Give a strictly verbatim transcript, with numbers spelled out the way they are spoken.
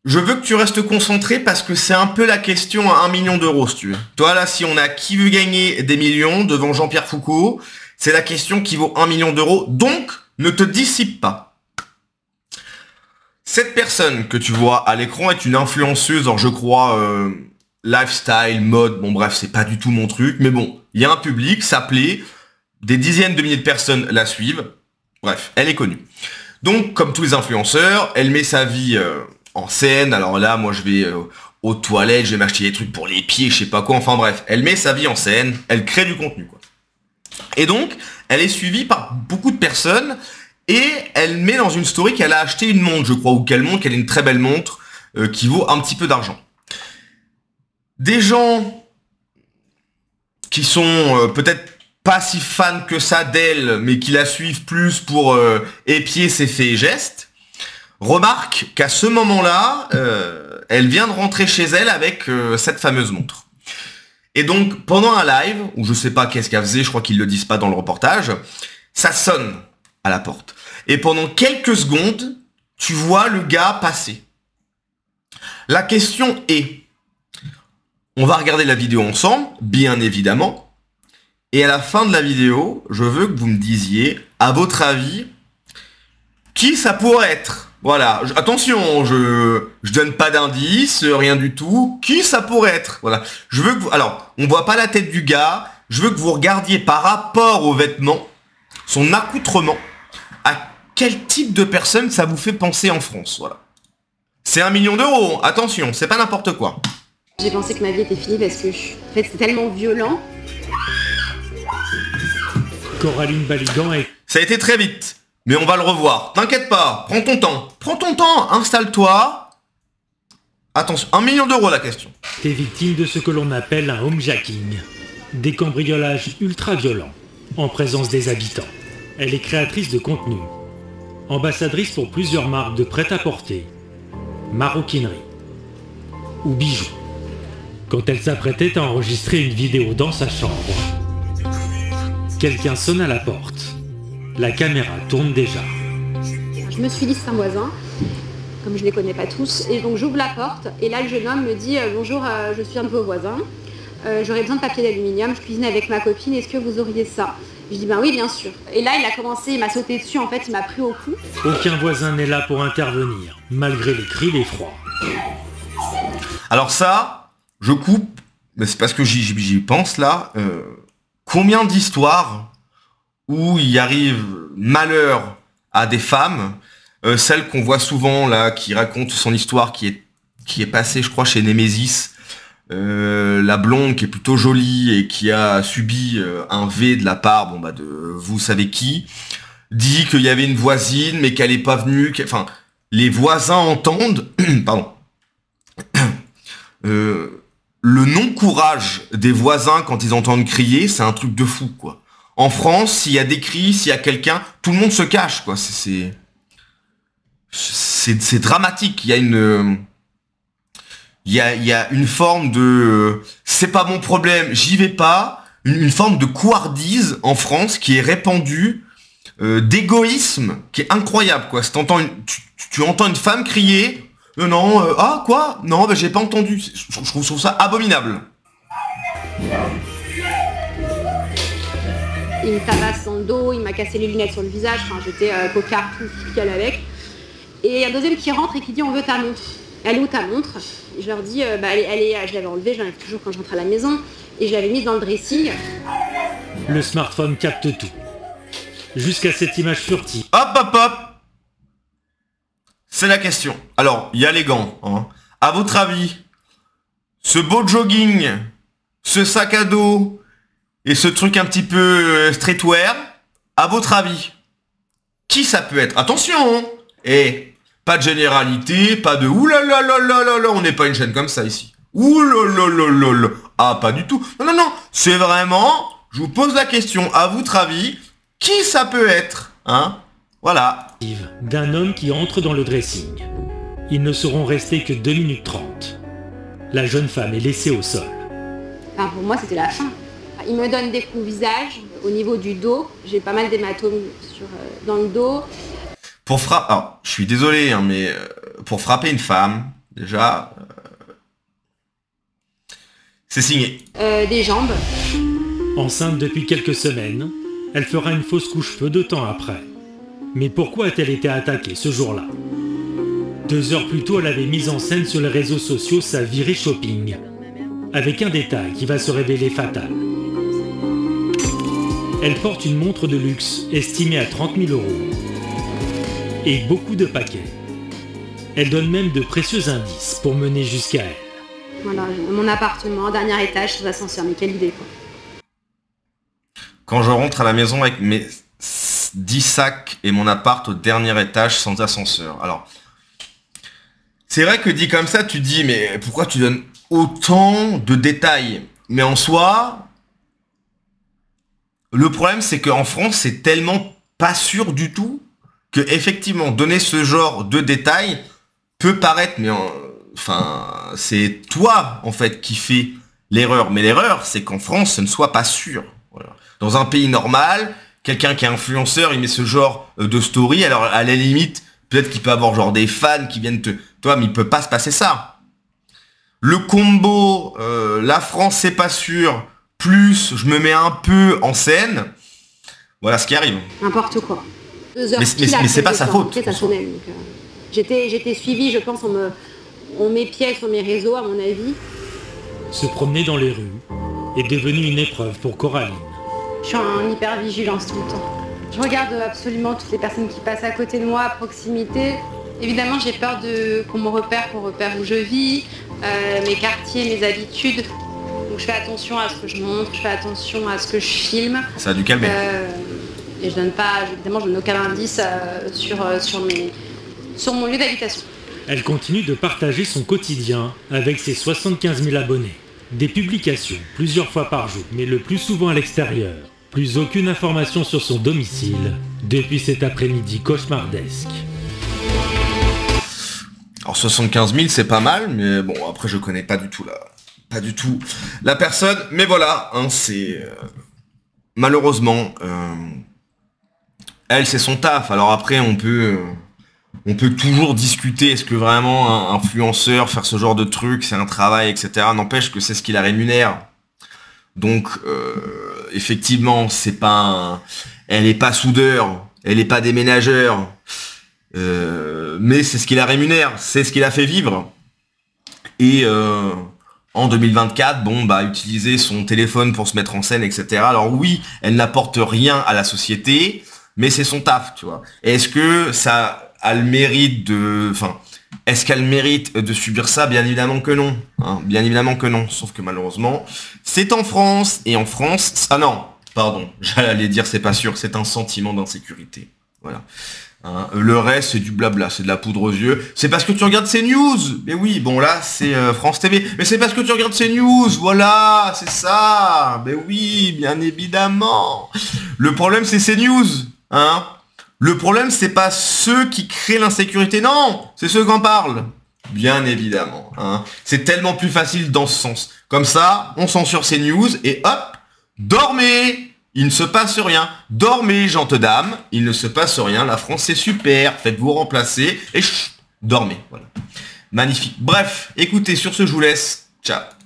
Je veux que tu restes concentré parce que c'est un peu la question à un million d'euros, si tu veux. Toi, là, si on a qui veut gagner des millions devant Jean-Pierre Foucault, c'est la question qui vaut un million d'euros. Donc, ne te dissipe pas. Cette personne que tu vois à l'écran est une influenceuse, alors je crois, euh, lifestyle, mode, bon bref, c'est pas du tout mon truc, mais bon, il y a un public, ça plaît, des dizaines de milliers de personnes la suivent, bref, elle est connue. Donc, comme tous les influenceurs, elle met sa vie... Euh, en scène, alors là, moi je vais euh, aux toilettes, je vais m'acheter des trucs pour les pieds, je sais pas quoi, enfin bref, elle met sa vie en scène, elle crée du contenu, quoi. Et donc, elle est suivie par beaucoup de personnes, et elle met dans une story qu'elle a acheté une montre, je crois, ou qu'elle montre qu'elle a une très belle montre, euh, qui vaut un petit peu d'argent. Des gens qui sont euh, peut-être pas si fans que ça d'elle, mais qui la suivent plus pour euh, épier ses faits et gestes, remarque qu'à ce moment-là, euh, elle vient de rentrer chez elle avec euh, cette fameuse montre. Et donc, pendant un live, où je sais pas qu'est-ce qu'elle faisait, je crois qu'ils le disent pas dans le reportage, ça sonne à la porte. Et pendant quelques secondes, tu vois le gars passer. La question est, on va regarder la vidéo ensemble, bien évidemment, et à la fin de la vidéo, je veux que vous me disiez, à votre avis, qui ça pourrait être ? Voilà, je, attention, je je donne pas d'indice, rien du tout. Qui ça pourrait être? Voilà, je veux que vous... Alors, on voit pas la tête du gars, je veux que vous regardiez par rapport aux vêtements, son accoutrement, à quel type de personne ça vous fait penser en France, voilà. C'est un million d'euros, attention, c'est pas n'importe quoi. J'ai pensé que ma vie était finie parce que, je... en fait, c'est tellement violent. Coraline Baligan est... Ça a été très vite. Mais on va le revoir. T'inquiète pas. Prends ton temps. Prends ton temps. Installe-toi. Attention. Un million d'euros la question. T'es victime de ce que l'on appelle un homejacking. Des cambriolages ultra violents, en présence des habitants. Elle est créatrice de contenu. Ambassadrice pour plusieurs marques de prêt-à-porter, maroquinerie ou bijoux. Quand elle s'apprêtait à enregistrer une vidéo dans sa chambre, quelqu'un sonne à la porte. La caméra tourne déjà. Je me suis dit c'est un voisin, comme je ne les connais pas tous, et donc j'ouvre la porte, et là le jeune homme me dit euh, « Bonjour, euh, je suis un de vos voisins, euh, j'aurais besoin de papier d'aluminium, je cuisine avec ma copine, est-ce que vous auriez ça ?» Je dis « Ben oui, bien sûr. » Et là il a commencé, il m'a sauté dessus, en fait, il m'a pris au cou. Aucun voisin n'est là pour intervenir, malgré les cris d'effroi. Alors ça, je coupe, mais c'est parce que j'y, j'y pense là. Euh, combien d'histoires où il arrive malheur à des femmes, euh, celle qu'on voit souvent là, qui raconte son histoire, qui est qui est passée, je crois, chez Nemesis, euh, la blonde qui est plutôt jolie et qui a subi euh, un V de la part, bon bah de vous savez qui, dit qu'il y avait une voisine mais qu'elle est pas venue, qu'... enfin les voisins entendent, pardon, euh, le non-courage des voisins quand ils entendent crier, c'est un truc de fou quoi. En France, s'il y a des cris, s'il y a quelqu'un, tout le monde se cache, quoi. C'est, c'est, c'est dramatique. Il y a une, il y a, il y a une forme de, c'est pas mon problème, j'y vais pas. Une, une forme de couardise en France qui est répandue, euh, d'égoïsme qui est incroyable, quoi. Si t'entends une, tu, tu entends une femme crier, euh, non, euh, ah quoi, non, bah, j'ai pas entendu. Je, je, je trouve ça abominable. Il me tabasse dans le dos, il m'a cassé les lunettes sur le visage, enfin j'étais euh, cocard, tout fiole avec. Et il y a un deuxième qui rentre et qui dit on veut ta montre. Elle est où ta montre? Je leur dis, euh, bah, elle, est, elle est, je l'avais enlevée, je l'enlève toujours quand je rentre à la maison, et je l'avais mise dans le dressing. Le smartphone capte tout. Jusqu'à cette image furtive. Hop hop hop. C'est la question. Alors, il y a les gants. Hein. À votre avis, ce beau jogging, ce sac à dos, et ce truc un petit peu euh, streetwear, à votre avis, qui ça peut être? Attention, hein. Et pas de généralité, pas de oulala là là là là, on n'est pas une chaîne comme ça ici. Oulala là là là. Ah, pas du tout. Non, non, non. C'est vraiment, je vous pose la question, à votre avis, qui ça peut être? Hein? Voilà. D'un homme qui entre dans le dressing. Ils ne seront restés que deux minutes trente. La jeune femme est laissée au sol. Enfin, pour moi, c'était la fin. Il me donne des coups au visage, au niveau du dos. J'ai pas mal d'hématomes sur, euh, dans le dos. Pour frapper... Alors, je suis désolé, hein, mais euh, pour frapper une femme, déjà, euh, c'est signé. Euh, des jambes. Enceinte depuis quelques semaines, elle fera une fausse couche peu de temps après. Mais pourquoi a-t-elle été attaquée ce jour-là? Deux heures plus tôt, elle avait mis en scène sur les réseaux sociaux sa virée shopping, avec un détail qui va se révéler fatal. Elle porte une montre de luxe estimée à trente mille euros et beaucoup de paquets. Elle donne même de précieux indices pour mener jusqu'à elle. Voilà, mon appartement, dernier étage, sans ascenseur, mais quelle idée quoi. Quand je rentre à la maison avec mes dix sacs et mon appart au dernier étage sans ascenseur. Alors, c'est vrai que dit comme ça, tu te dis, mais pourquoi tu donnes autant de détails? Mais en soi, le problème, c'est qu'en France, c'est tellement pas sûr du tout que effectivement donner ce genre de détails peut paraître, mais en, enfin, c'est toi en fait qui fais l'erreur. Mais l'erreur, c'est qu'en France, ce ne soit pas sûr. Voilà. Dans un pays normal, quelqu'un qui est influenceur, il met ce genre de story. Alors à la limite, peut-être qu'il peut avoir genre des fans qui viennent te, toi, mais il peut pas se passer ça. Le combo, euh, la France, c'est pas sûr. Plus je me mets un peu en scène, voilà ce qui arrive. N'importe quoi. Deux heures mais mais, mais c'est pas sa faute. Ça sonnait, donc, euh, j'étais, j'étais suivie, je pense, on me, on m'épiait sur mes réseaux, à mon avis. Se promener dans les rues est devenu une épreuve pour Coraline. Je suis en hyper-vigilance tout le temps. Je regarde absolument toutes les personnes qui passent à côté de moi, à proximité. Évidemment, j'ai peur de qu'on me repère, qu'on repère où je vis, euh, mes quartiers, mes habitudes. Donc je fais attention à ce que je montre, je fais attention à ce que je filme. Ça a dû calmer. Euh, et je donne pas, évidemment, je donne aucun indice euh, sur, euh, sur, mes, sur mon lieu d'habitation. Elle continue de partager son quotidien avec ses soixante-quinze mille abonnés. Des publications plusieurs fois par jour, mais le plus souvent à l'extérieur. Plus aucune information sur son domicile depuis cet après-midi cauchemardesque. Alors soixante-quinze mille, c'est pas mal, mais bon, après je connais pas du tout la, pas du tout la personne, mais voilà, hein, c'est euh, malheureusement, euh, elle c'est son taf. Alors après on peut, euh, on peut toujours discuter, est-ce que vraiment un influenceur faire ce genre de truc, c'est un travail, et cetera. N'empêche que c'est ce qui la rémunère. Donc euh, effectivement, c'est pas, un, elle est pas soudeur, elle est pas déménageur. Euh, mais c'est ce qui la rémunère, c'est ce qui la fait vivre. Et euh, en deux mille vingt-quatre, bon bah utiliser son téléphone pour se mettre en scène, et cetera. Alors oui, elle n'apporte rien à la société, mais c'est son taf, tu vois. Est-ce que ça a le mérite de, enfin, est-ce qu'elle mérite de subir ça? Bien évidemment que non, hein, bien évidemment que non. Sauf que malheureusement, c'est en France et en France, ah non, pardon, j'allais dire c'est pas sûr, c'est un sentiment d'insécurité. Voilà. Hein, le reste c'est du blabla, c'est de la poudre aux yeux. C'est parce que tu regardes ces news. Mais oui, bon là c'est euh, France T V. Mais c'est parce que tu regardes ces news. Voilà, c'est ça. Mais oui, bien évidemment. Le problème c'est ces news. Hein. Le problème c'est pas ceux qui créent l'insécurité. Non, c'est ceux qui en parlent. Bien évidemment. Hein. C'est tellement plus facile dans ce sens. Comme ça, on censure ces news et hop, dormez. Il ne se passe rien. Dormez, gentes dames. Il ne se passe rien. La France, c'est super. Faites-vous remplacer. Et chut, dormez. Voilà. Magnifique. Bref, écoutez, sur ce, je vous laisse. Ciao.